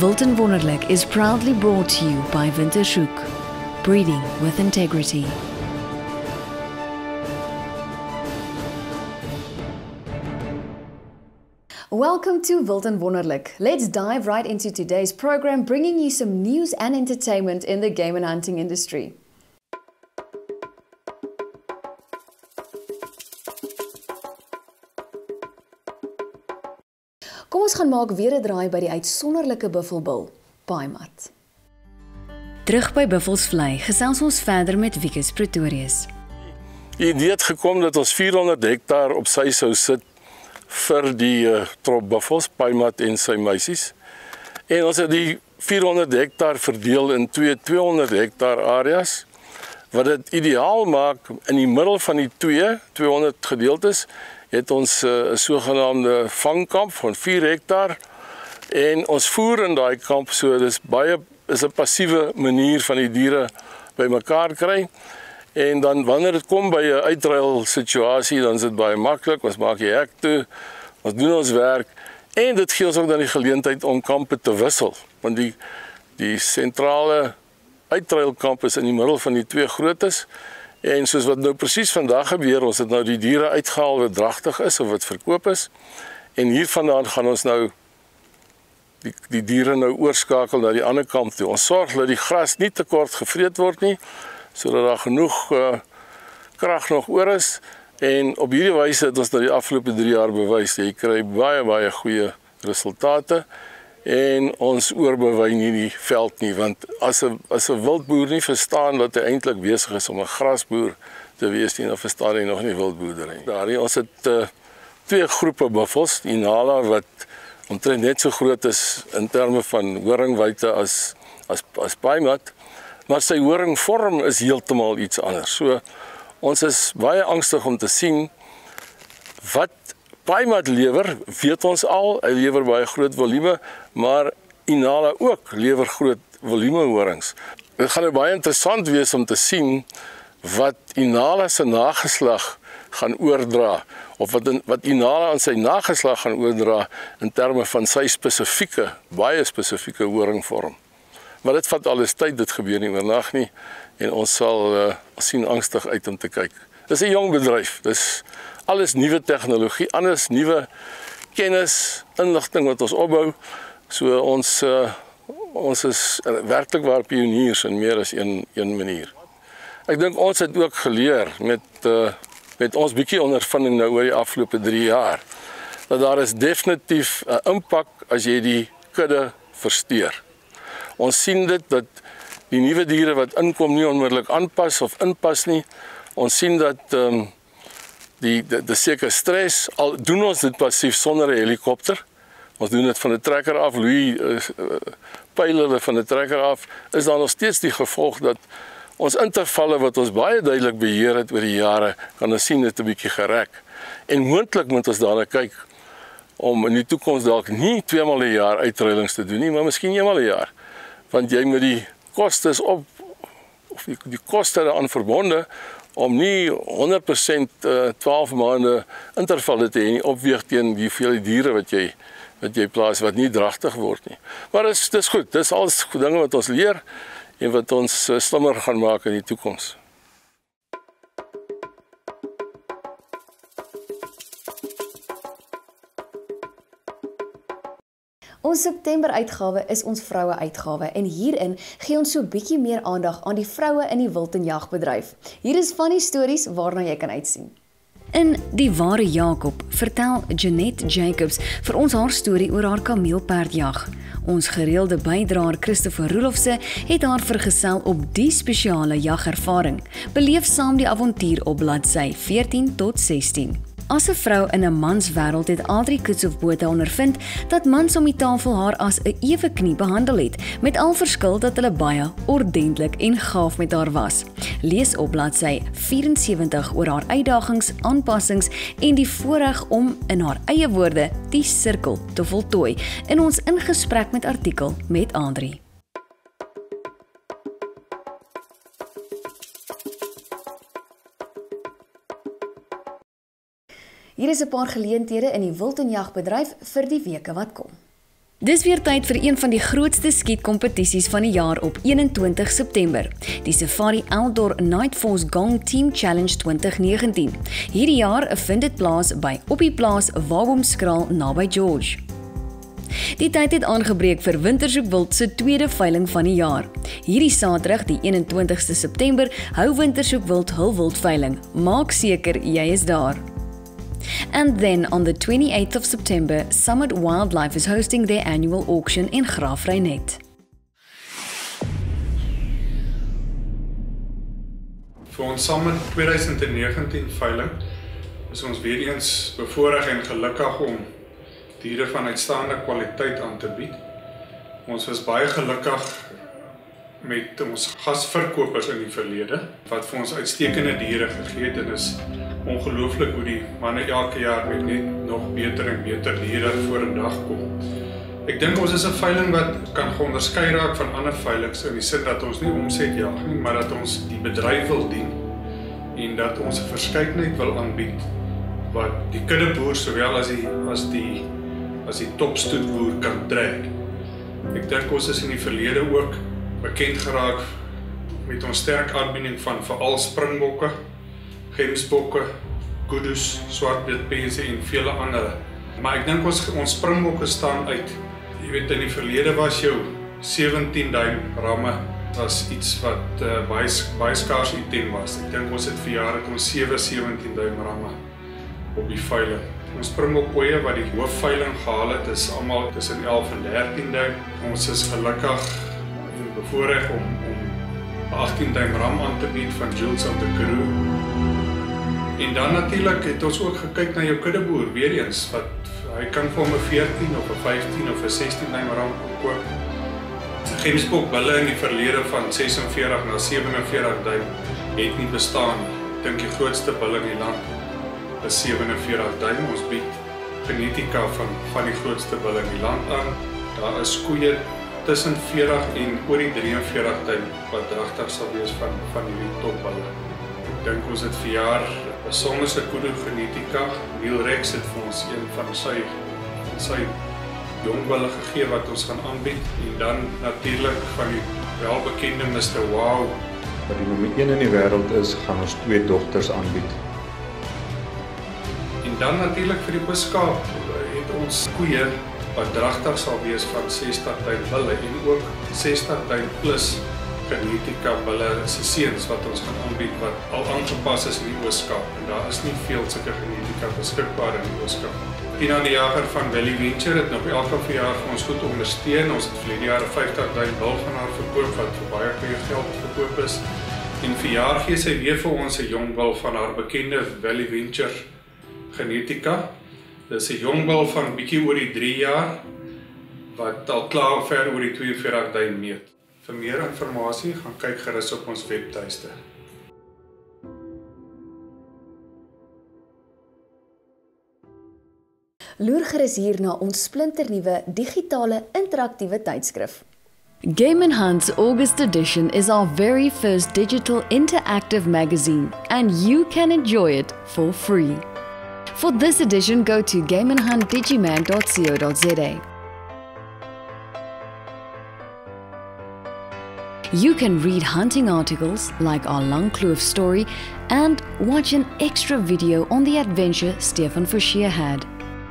Wilton Wonderlik is proudly brought to you by Wintershoek, breeding with integrity. Welcome to Wilton Wonderlik. Let's dive right into today's program, bringing you some news and entertainment in the game and hunting industry. Kom ons gaan maak weer 'n draai by die uitsonderlike buffelbil, Paimat. Terug by Buffelsvlei gesels ons verder met Wikus Pretorius. Die idee het gekom dat ons 400 hektaar op sy sou sit vir die trop buffels, Paimat en sy meisies. En ons het die 400 hektaar verdeel in 200 hektaar areas, wat dit ideaal maak in die middel van die 200 gedeeltes, het ons 'n sogenaamde vangkamp van 4 hektaar en ons voer in daai kamp, so dis is 'n passiewe manier van die diere bymekaar kry. En dan wanneer dit kom by 'n uitruil situasie, dan is dit baie maklik. Ons maak die hek toe, ons doen ons werk en dit gee ons ook dan die geleentheid om kampe te wissel, want die sentrale uitruilkamp is in die middel van die 2 grootes. En soos wat nou presies vandag gebeur, ons het nou die diere uitgehaal wat dragtig is of wat verkoop is. En hiervandaan gaan ons nou die diere nou oorskakel na die ander kant toe. Ons sorg dat die gras nie te kort gevreet word nie, sodat daar genoeg krag nog oor is. En op hierdie wyse het ons nou die afgelope 3 jaar bewys, jy kry baie goeie resultate. En ons oorbewei nie die veld nie, want as 'n wildboer nie verstaan dat hy eintlik besig is om 'n grasboer te wees nie, dan verstaan hy nog nie wildboerdery. Ons het 2 groepe buffels, die Nala wat omtrent net so groot is in terme van horingwyte as Paimat, maar sy horingvorm is heeltemal iets anders. So ons is baie angstig om te sien wat Paimat lewer, weet ons al, hy lewer baie groot volume, maar Inala ook lewer groot volume horings. Dit gaan nou baie interessant wees om te sien wat Inala se nageslag gaan oordra, of wat Inala aan sy nageslag gaan oordra in terme van sy baie spesifieke horingvorm. Maar dit vat alles tyd, dit gebeur nie oornag nie, en ons sal sien angstig uit om te kyk. Dis 'n jong bedryf, dis alles nuwe tegnologie, alles nuwe kennis, inligting wat ons opbou. So ons is werklik waar pioniers in meer as een manier. Ek dink ons het ook geleer met ons bietjie ondervinding nou oor die afgelope 3 jaar, dat daar is definitief 'n impak as jy die kudde versteur. Ons sien dit dat die nuwe diere wat inkom nie onmiddellik aanpas of inpas nie. Ons sien dat die seker stres, al doen ons dit passief sonder 'n helikopter. Ons doen dit van 'n trekker af, pyl hulle van 'n trekker af, is daar nog steeds die gevolg dat ons intervalle wat ons baie duidelik beheer het oor die jare, kan ons sien dit 'n bietjie gerek. En moontlik moet ons daarna kyk om in die toekoms dalk nie 2 maal 'n jaar uitruilings te doen nie, maar miskien 1 maal 'n jaar. Want jy moet die kostes of die koste daaraan verbonde om nie 100% 12 maande intervalle te hê, opweeg teen die hoeveelheid diere wat jy plaas wat nie dragtig word nie. Maar dis goed, dis alles dinge wat ons leer en wat ons slimmer gaan maak in die toekoms. Ons September uitgawe is ons vroue uitgawe en hierin gee ons so bietjie meer aandag aan die vroue in die wildtenjagbedryf. Hier is van die stories waarna jy kan uitsien. In Die Ware Jakob vertel Jeanette Jacobs vir ons haar storie oor haar kameelperdjag. Ons gereelde bydraer Christopher Roelofse het haar vergesel op die spesiale jagervaring. Beleef saam die avontuur op bladsy 14 tot 16. As 'n vrou in 'n manswêreld het Adri Kutsof-Botha ondervind dat mans om die tafel haar as 'n ewe knie behandel het, met al verskil dat hulle baie ordentlik en gaaf met haar was. Lees op bladsy 74 oor haar uitdagings, aanpassings en die voorreg om in haar eie woorde die sirkel te voltooi in ons ingesprek met artikel met Adri. Hier is 'n paar geleenthede in die wildtenjagbedryf vir die weke wat kom. Dis weer tyd vir een van die grootste skietkompetisies van die jaar op 21 September. Die Safari Outdoor Night Force Gong Team Challenge 2019. Hierdie jaar vind dit plaas by Oppie Plaas, Waboomskraal naby George. Die tyd het aangebreek vir Wintersoekwild se tweede veiling van die jaar. Hierdie Saterdag, die 21ste September, hou Wintersoekwild hul wildveiling. Maak seker jy is daar. And then on the 28th of September, Summit Wildlife is hosting their annual auction in Graafrenet. Vir ons Summit 2019 veiling is ons weer eens bevoorreg en gelukkig om diere van uitstaande kwaliteit aan te bied. Ons was baie gelukkig met ons gasverkopers in die verlede wat vir ons uitstekende diere gegee het, en is ongelooflik hoe die manne elke jaar met net nog beter en beter diere voor 'n dag kom. Ek dink ons is 'n veiling wat kan geonderskei raak van ander veilings in die sin dat ons nie omset jag nie, maar dat ons die bedryf wil dien en dat ons 'n verskeidenheid wil aanbied wat die kuddeboer sowel as die topstoetboer kan trek. Ek dink ons is in die verlede ook bekend geraak met ons sterk aanbieding van veral springbokke, gemsbokke, kudus, swartbeetpense en vele ander. Maar ek dink ons springbokke staan uit. Jy weet, in die verlede was jou 17 duim ramme was iets wat baie skaars item was. Ek dink ons het vir jare ons 17 duim ramme op die veiling. Ons springbokpooie wat die hoofveiling gehaal het, is almal tussen 11 en 13 duim. Ons is gelukkig en bevoorreg om 18 duim ram aan te bied van Jules of the Karoo. En dan natuurlik het ons ook gekyk na jou kuddeboer weer eens, wat hy kan vir hom 'n 14 of 'n 15 of 'n 16 duim ram koop. Gemsbokbulle in die verlede van 46 na 47 duim het nie bestaan nie. Ek dink die grootste bulle in die land is 47 duim. Ons bied genetika van die grootste bulle in die land aan. Daar is koeie tussen 40 en oor die 43 duim wat dragtig sal wees van hierdie topbulle. Ek dink ons het verjaar 'n besonderse kudu genetika. Neil Rex het vir ons een van sy jongbulle gegee wat ons gaan aanbied. En dan natuurlik van die welbekende Mr. Wow. Wat die nommer 1 in die wêreld is, gaan ons 2 dogters aanbied. En dan natuurlik vir die Oos-Kaap het ons koeie wat dragtig sal wees van 60 duim bulle en ook 60 duim plus genetika bulle se seuns wat ons gaan aanbied wat al aangepas is in die Oos-Kaap, en daar is nie veel sulke genetika beskikbaar in die Oos-Kaap. Tina die jager van Valley Venture het nog elke jaar vir ons goed ondersteun. Ons het verlede jaar 'n 50 duim bul van haar verkoop wat vir baie goeie geld verkoop is. En vir jaar gee sy weer vir ons 'n jong bul van haar bekende Valley Venture genetika. Dis 'n jong bul van bietjie oor die 3 jaar wat al klaar ver oor die 42 duim meet. Vir meer inligting gaan kyk gerus op ons webtuiste. Loer gerus hier na ons splinternuwe digitale interaktiewe tydskrif. Game & Hunt's August edition is our very first digital interactive magazine, and you can enjoy it for free. For this edition, go to gameandhuntdigimag.co.za. You can read hunting articles like our Langkloof story and watch an extra video on the adventure Stefan Forshire had.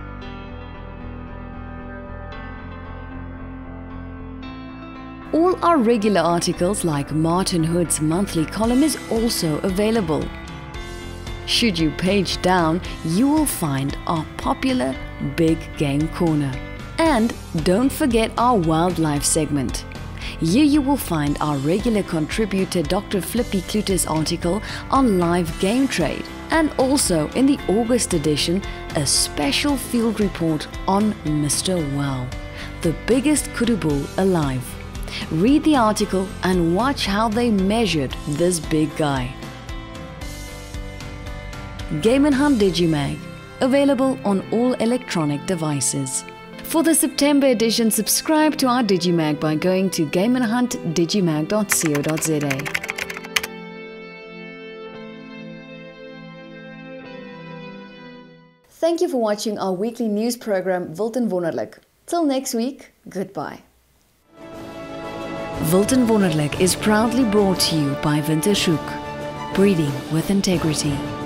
All our regular articles like Martin Hood's monthly column is also available. Should you page down, you will find our popular Big Game Corner. And don't forget our wildlife segment. Here you will find our regular contributor Dr. Flippy Clute's article on live game trade, and also in the August edition, a special field report on Mr. Wow, the biggest kudu bull alive. Read the article and watch how they measured this big guy. Game & Hunt Digimag, available on all electronic devices. For the September edition, subscribe to our Digimag by going to gameandhuntdigimag.co.za. Thank you for watching our weekly news program Wild en Wonderlik. Till next week, goodbye. Wilton Wonderlik is proudly brought to you by Wintershoek, breeding with integrity.